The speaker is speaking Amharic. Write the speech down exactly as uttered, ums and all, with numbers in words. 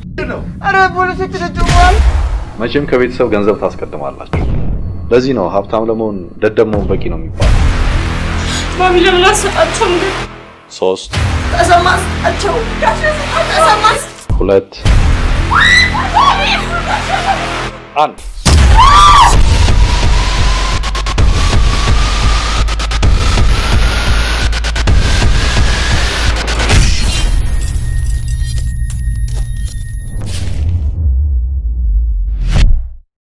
አረ ፖሊሶች ተደውሏል መቼም ከቤተሰብ ገንዘብ ታስቀድማላችሁ ለዚህ ነው ሀብታም ለመሆን ደደመውን በቂ ነው የሚባለው ማሚ ለምን አሰጣቸውም ግን ሶስት ተሰማስጣቸው ተሰማስ ሁለት አንድ